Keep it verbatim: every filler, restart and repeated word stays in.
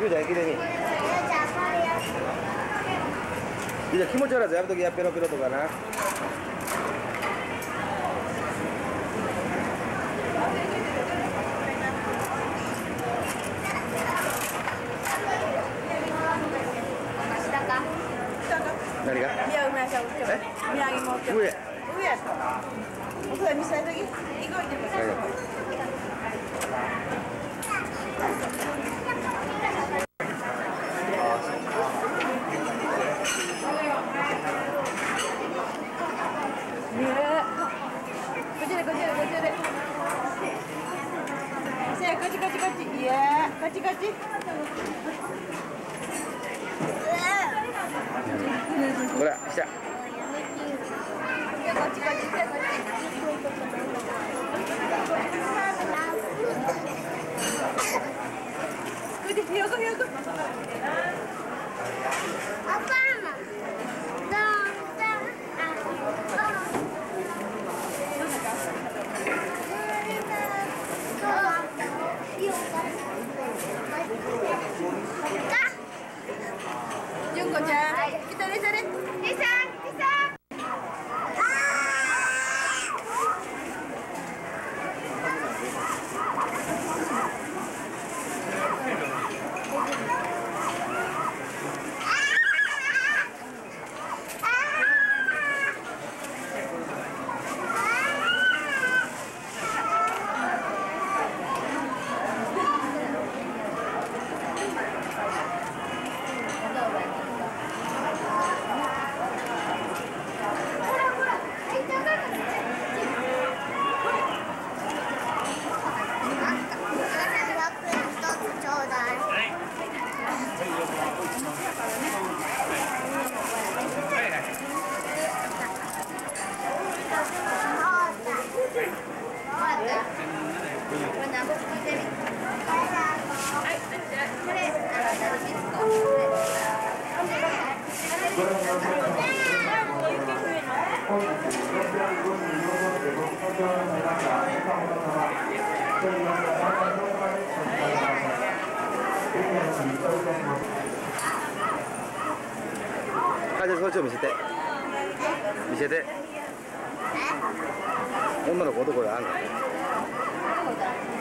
ゅうちゃん、駅でに。じゃあ気持ち悪いやつやるときやペロペロとかな。何が？いや、梅さん。え？土産持って。上。上やった。お父さん見せたとき。行こうってください。こっちでこっちでこっちで。せやこっちこっちこっち。いやこっちこっち。ほら、来た。こっちこっちこっち。こっちひよこひよこ。アパーマ。どんどん。純子ちゃん、来たね、来たね。リサ、リサ。あ、じゃあそっちを見せて見せて。女の子男であんの？